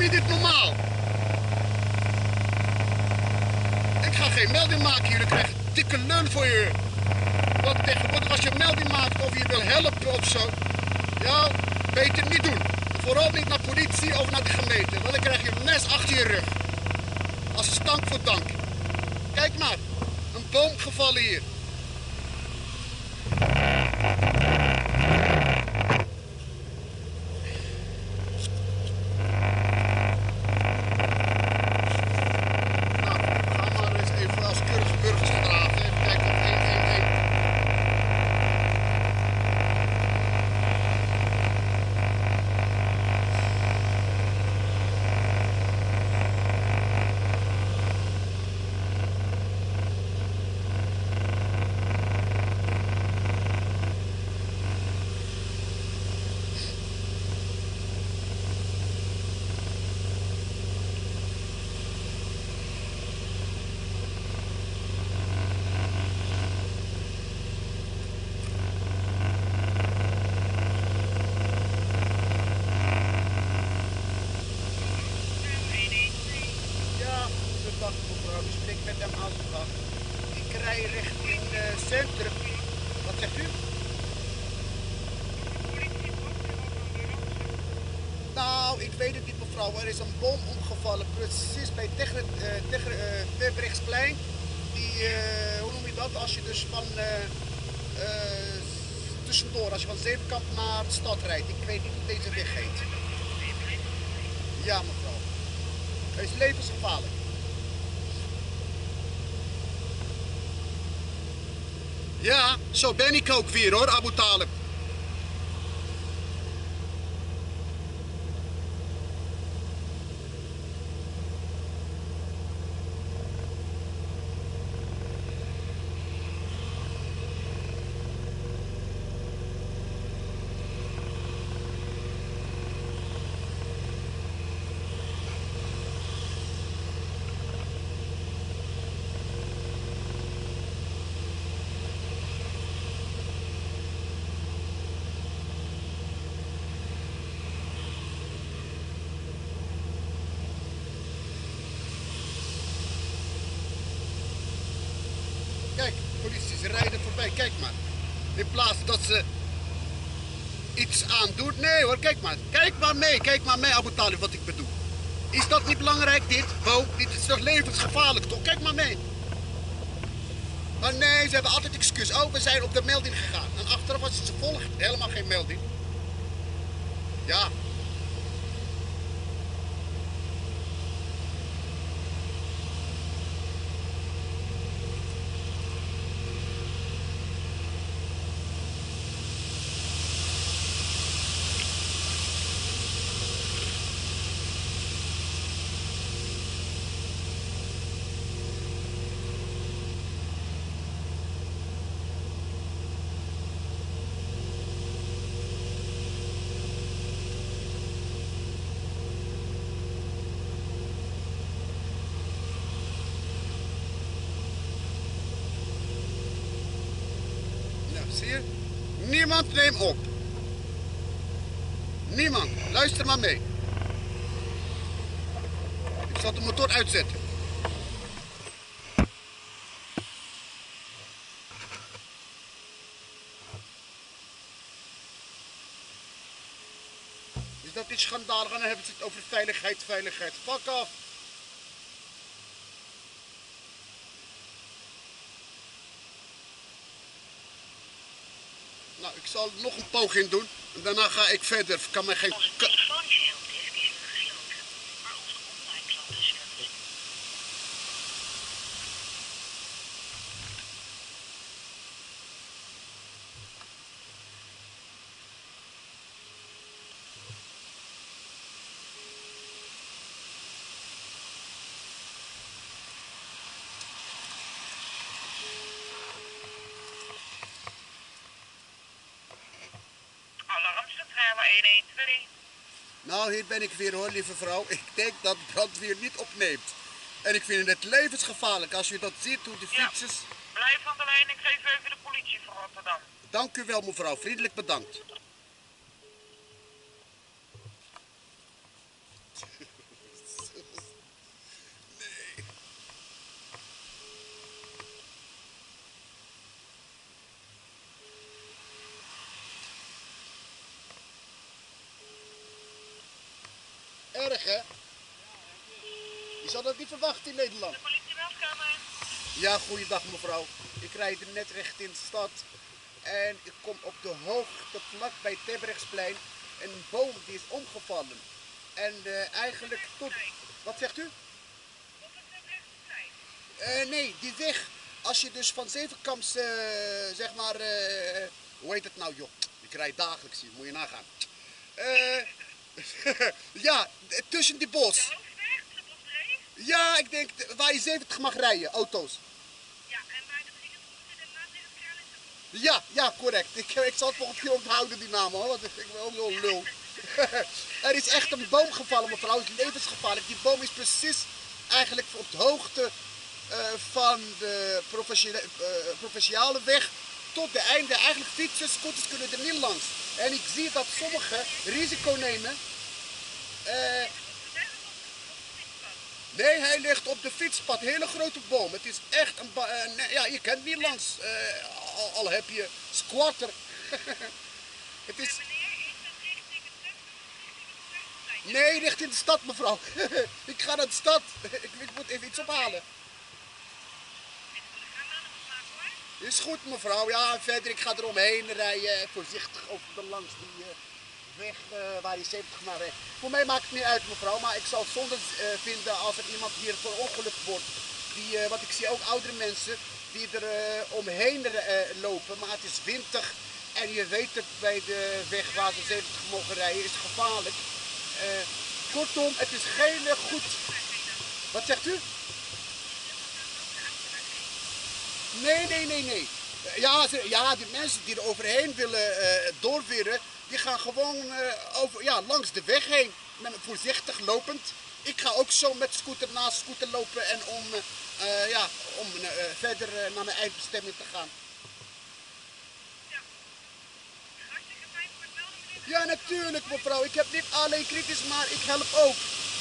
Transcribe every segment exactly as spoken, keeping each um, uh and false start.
je dit normaal? Ik ga geen melding maken. Jullie krijgen een dikke leun voor je. Want tegenwoordig als je een melding maakt of je wil helpen of zo. Ja, beter niet doen. Vooral niet naar politie of naar de gemeente. Want dan krijg je een mes achter je rug. Als stank voor dank. Kijk maar. Een boom gevallen hier. Er is een boom omgevallen, precies bij Terbrechtsplein. Die, uh, hoe noem je dat, als je dus van uh, uh, tussendoor, als je van Zevenkamp naar de stad rijdt. Ik weet niet hoe deze weg heet. Ja, mevrouw. Het is levensgevaarlijk. Ja, zo ben ik ook weer hoor, Abu Talib. Kijk, politie, ze rijden voorbij, kijk maar. In plaats dat ze iets aandoet. Nee hoor, kijk maar. Kijk maar mee, kijk maar mee, Abu Talib, wat ik bedoel. Is dat niet belangrijk, dit? Bo, dit is toch levensgevaarlijk, toch? Kijk maar mee. Maar nee, ze hebben altijd excuus. Oh, we zijn op de melding gegaan. En achteraf was het ze volgen helemaal geen melding. Ja. Zie je? Niemand neemt op. Niemand. Luister maar mee. Ik zal de motor uitzetten. Is dat niet schandalig? En dan hebben ze het over veiligheid, veiligheid. Fuck af. Nou, ik zal nog een poging doen en daarna ga ik verder. Kan mij geen... Onze telefoontje is nu gesloten, maar onze online klantenservice. Alarmcentrale een een twee. Nou, hier ben ik weer hoor, lieve vrouw. Ik denk dat brandweer niet opneemt. En ik vind het levensgevaarlijk als u dat ziet, hoe de fietsers... Ja, blijf aan de lijn, ik geef u even de politie voor Rotterdam. Dank u wel, mevrouw. Vriendelijk bedankt. Erg, hè? Je zou dat niet verwachten in Nederland. De politiemeldkamer. Ja, goeiedag mevrouw. Ik rijd er net recht in de stad. En ik kom op de hoogte vlak bij Terbrechtsplein. Een boom die is omgevallen. En uh, eigenlijk tot... Wat zegt u? Op het Terbrechtsplein. Uh, nee, die weg. Als je dus van Zevenkamps, uh, zeg maar... Uh, hoe heet het nou, joh? Ik rijd dagelijks hier, moet je nagaan. Uh, ja, tussen die bos. De hoofdweg, de bosree? Ja, ik denk waar je zeventig mag rijden, auto's. Ja, en waar de brievenboek zit en naast het Kralingse. Ja, ja, correct. Ik, ik zal het volgende keer onthouden, die naam hoor, want ik ben ook zo'n lul. Er is echt een boom gevallen, mevrouw, het is levensgevaarlijk. Die boom is precies eigenlijk op de hoogte uh, van de provinciale, uh, provinciale weg tot de einde. Eigenlijk fietsen, scooters kunnen er niet langs. En ik zie dat sommigen risico nemen. Uh, nee, hij ligt op de fietspad, hele grote boom. Het is echt een, uh, nee, ja, je kent niet langs, uh, al, al heb je squatter. Het is... Nee, richting de stad, mevrouw. Ik ga naar de stad. Ik, ik moet even iets ophalen. Is goed, mevrouw. Ja, verder, ik ga eromheen rijden. Voorzichtig over de langs die uh, weg uh, waar je zeventig maar rijdt. Voor mij maakt het niet uit, mevrouw. Maar ik zal het zonde uh, vinden als er iemand hier voor ongeluk wordt. Die, uh, want ik zie ook oudere mensen die er uh, omheen uh, lopen. Maar het is winter. En je weet het, bij de weg waar ze zeventig mogen rijden is gevaarlijk. Uh, kortom, het is geen uh, goed... Wat zegt u? Nee, nee, nee, nee. Ja, ze, ja die mensen die er overheen willen uh, doorweren, die gaan gewoon uh, over, ja, langs de weg heen. Met, voorzichtig lopend. Ik ga ook zo met scooter naast scooter lopen en om, uh, ja, om uh, verder uh, naar mijn eindbestemming te gaan. Ja, natuurlijk mevrouw. Ik heb niet alleen kritisch, maar ik help ook.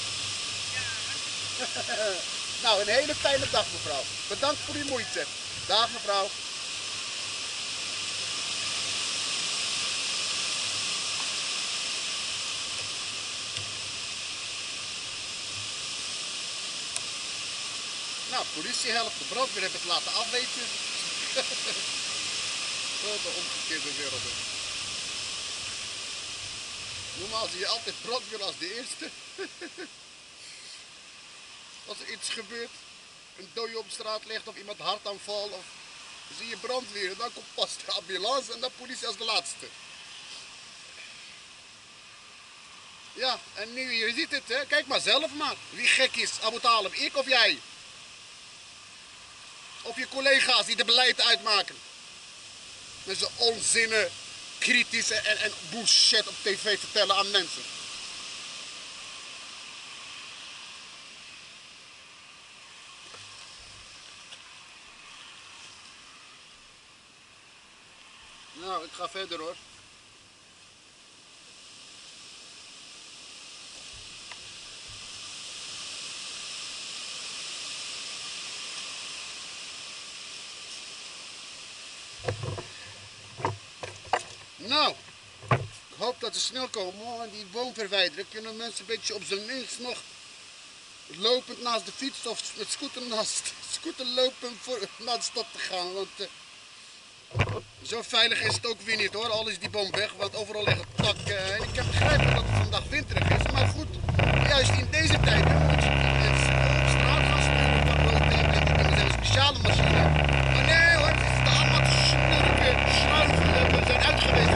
Nou, een hele fijne dag mevrouw. Bedankt voor uw moeite. Dag mevrouw. Nou, politie helpt, de brandweer heeft het laten afweten. Wat een omgekeerde wereld. Normaal zie je altijd brandweer als de eerste. Als er iets gebeurt, een dode op straat ligt of iemand hartaanval, of zie je brandweer, dan komt pas de ambulance en dan politie als de laatste. Ja, en nu, je ziet het, hè? Kijk maar zelf maar. Wie gek is, Abu Talib, ik of jij? Of je collega's die de beleid uitmaken. Met zijn onzinnen, kritische en, en bullshit op tv vertellen aan mensen. Nou, ik ga verder hoor. Nou, ik hoop dat ze snel komen en die boom verwijderen. Kunnen mensen een beetje op zijn minst nog lopend naast de fiets of met scooter naast scooter lopen voor naar de stad te gaan. Want uh, zo veilig is het ook weer niet hoor, al is die boom weg, want overal liggen takken. Uh, en ik heb begrepen dat het vandaag winterig is, maar goed, juist in deze tijd moet je op straat gaan spelen van rood en die dingen zijn een speciale machine. Maar nee hoor, het is allemaal snurken, schuiven, we zijn uitgewezen.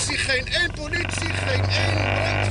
politie, geen één politie, geen één brandweer.